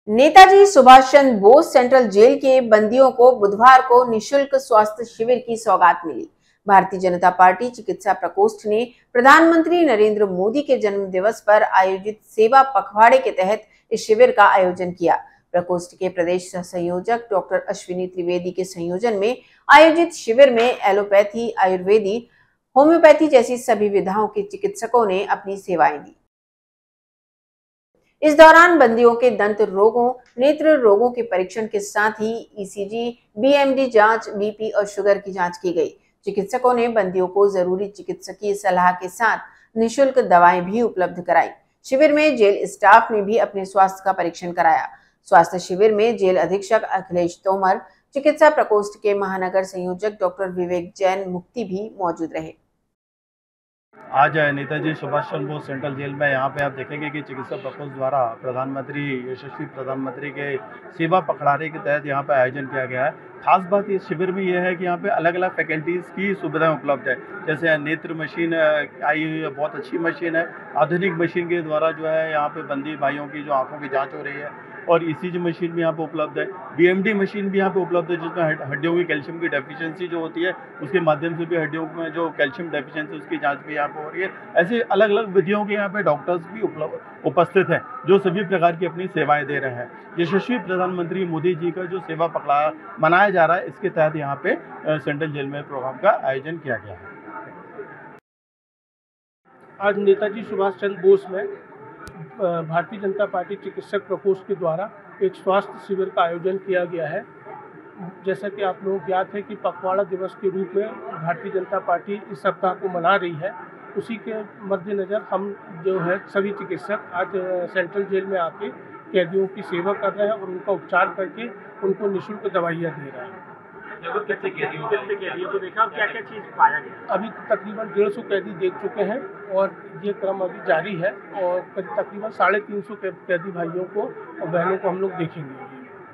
Netaji Subhash Chandra Bose central jail के बंदियों को बुधवार को निशुल्क स्वास्थ्य शिविर की सौगात मिली। भारतीय जनता पार्टी चिकित्सा प्रकोष्ठ ने प्रधानमंत्री नरेंद्र मोदी के जन्म दिवस पर आयोजित सेवा पखवाड़े के तहत इस शिविर का आयोजन किया। प्रकोष्ठ के प्रदेश संयोजक डॉक्टर अश्विनी त्रिवेदी के संयोजन में आयोजित शिविर में एलोपैथी, आयुर्वेदी, होम्योपैथी जैसी सभी विधाओं के चिकित्सकों ने अपनी सेवाएं दी। इस दौरान बंदियों के दंत रोगों, नेत्र रोगों के परीक्षण के साथ ही ईसीजी, बीएमडी जांच, बीपी और शुगर की जांच की गई। चिकित्सकों ने बंदियों को जरूरी चिकित्सकीय सलाह के साथ निःशुल्क दवाएं भी उपलब्ध कराई। शिविर में जेल स्टाफ ने भी अपने स्वास्थ्य का परीक्षण कराया। स्वास्थ्य शिविर में जेल अधीक्षक अखिलेश तोमर, चिकित्सा प्रकोष्ठ के महानगर संयोजक डॉक्टर विवेक जैन मुक्ति भी मौजूद रहे। आज नेताजी सुभाष चंद्र बोस सेंट्रल जेल में यहाँ पे आप देखेंगे कि चिकित्सा प्रकोष्ठ द्वारा प्रधानमंत्री यशस्वी प्रधानमंत्री के सेवा पखवाड़े के तहत यहाँ पे आयोजन किया गया है। खास बात इस शिविर में यह है कि यहाँ पे अलग अलग फैकल्टीज़ की सुविधाएं उपलब्ध है। जैसे नेत्र मशीन आई हुई है, बहुत अच्छी मशीन है। आधुनिक मशीन के द्वारा जो है यहाँ पे बंदी भाइयों की जो आँखों की जाँच हो रही है, और ईसीजी मशीन भी यहाँ पे उपलब्ध है। बीएमडी मशीन भी यहाँ पे उपलब्ध है, जिसमें हड्डियों की कैल्शियम की डेफिशिएंसी जो होती है उसके माध्यम से भी हड्डियों में जो कैल्शियम डेफिशिएंसी उसकी जांच भी यहाँ पे हो रही है। ऐसे अलग अलग विधियों के यहाँ पे डॉक्टर्स भी उपस्थित हैं, जो सभी प्रकार की अपनी सेवाएं दे रहे हैं। यशस्वी प्रधानमंत्री मोदी जी का जो सेवा पखवाड़ा मनाया जा रहा है, इसके तहत यहाँ पे सेंट्रल जेल में प्रोग्राम का आयोजन किया गया है। आज नेताजी सुभाष चंद्र बोस में भारतीय जनता पार्टी चिकित्सक प्रकोष्ठ के द्वारा एक स्वास्थ्य शिविर का आयोजन किया गया है। जैसा कि आप लोगों को ज्ञात है कि पखवाड़ा दिवस के रूप में भारतीय जनता पार्टी इस सप्ताह को मना रही है। उसी के मद्देनज़र हम जो है सभी चिकित्सक आज सेंट्रल जेल में आके कैदियों की सेवा कर रहे हैं और उनका उपचार करके उनको निःशुल्क दवाइयाँ दे रहे हैं। कितने कैदियों को देखा और क्या-क्या चीज़ पाया गया? अभी तकरीबन 150 कैदी देख चुके हैं और ये क्रम अभी जारी है और तकरीबन 350 कैदी भाइयों को और बहनों को हम लोग देखेंगे।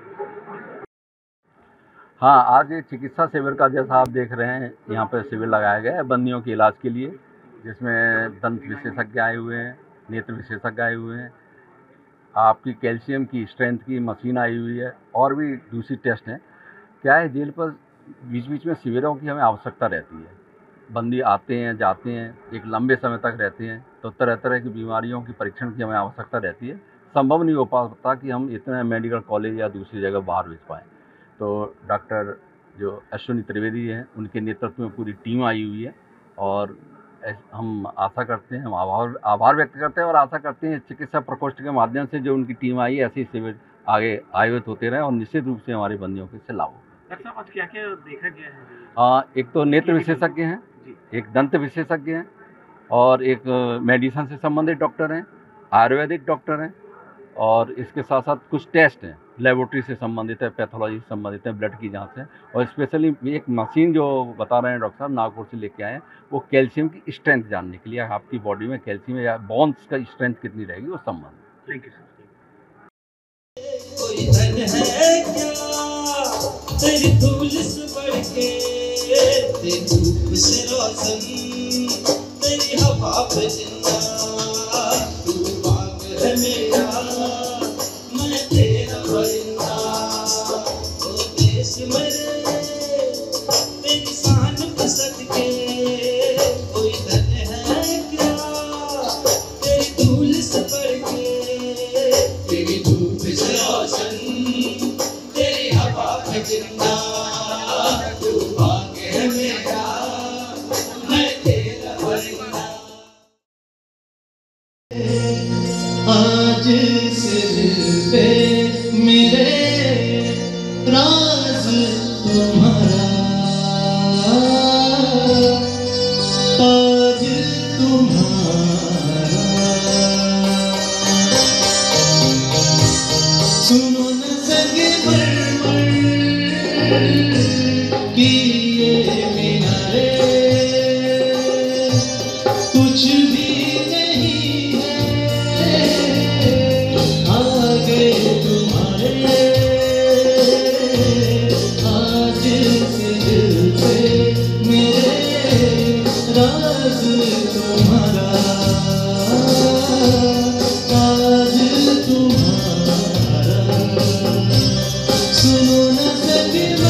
हाँ, आज ये चिकित्सा शिविर का जैसा आप देख रहे हैं, यहाँ पर शिविर लगाया गया है बंदियों के इलाज के लिए, जिसमें दंत विशेषज्ञ आए हुए हैं, नेत्र विशेषज्ञ आए हुए हैं, आपकी कैल्शियम की स्ट्रेंथ की मशीन आई हुई है और भी दूसरी टेस्ट हैं। क्या है, जेल पर बीच बीच में शिविरों की हमें आवश्यकता रहती है। बंदी आते हैं, जाते हैं, एक लंबे समय तक रहते हैं, तो तरह तरह की बीमारियों की परीक्षण की हमें आवश्यकता रहती है। संभव नहीं हो पाता कि हम इतने मेडिकल कॉलेज या दूसरी जगह बाहर भेज पाएँ। तो डॉक्टर जो अश्विनी त्रिवेदी हैं, उनके नेतृत्व में पूरी टीम आई हुई है और हम आशा करते हैं, हम आभार व्यक्त करते हैं और आशा करते हैं चिकित्सा प्रकोष्ठ के माध्यम से जो उनकी टीम आई है, ऐसे शिविर आगे आयोजित होते रहें और निश्चित रूप से हमारे बंदियों के इससे लाभ हो। डॉक्टर साहब, आज क्या-क्या देखा गया है? एक तो नेत्र विशेषज्ञ हैं, एक दंत विशेषज्ञ हैं और एक मेडिसिन से संबंधित डॉक्टर हैं, आयुर्वेदिक डॉक्टर हैं और इसके साथ साथ कुछ टेस्ट हैं, लेबोरेटरी से संबंधित है, पैथोलॉजी से संबंधित है, ब्लड की जांच है और स्पेशली एक मशीन जो बता रहे हैं डॉक्टर साहब नागपुर से लेके आए हैं, वो कैल्शियम की स्ट्रेंथ जानने के लिए, आपकी बॉडी में कैल्शियम या बोन्स का स्ट्रेंथ कितनी रहेगी वो संबंध। Thank you sir. तेरी धूल से बढ़ के, तेरी धूप से रोशन, तेरी हवा पे जिंदा, तू बाग है मेरा, मैं तेरा परिंदा। ओ देश मेरे, तेरी शान पे सदके, कोई धन है क्या, तेरी धूल से बढ़ के, तेरी धूप से रोशन, जिंदा, तू भाग्य है मेरा, मैं तेरा परिंदा। आज सिर पे मेरे राज तुम्हारा, आज तुम्हारा, सुनो न संगे कि ये मिनारे कुछ भी नहीं है आगे तुम्हारे, आज से दिल पे मेरे राज तुम्हारा, आज तुम्हारा। न सके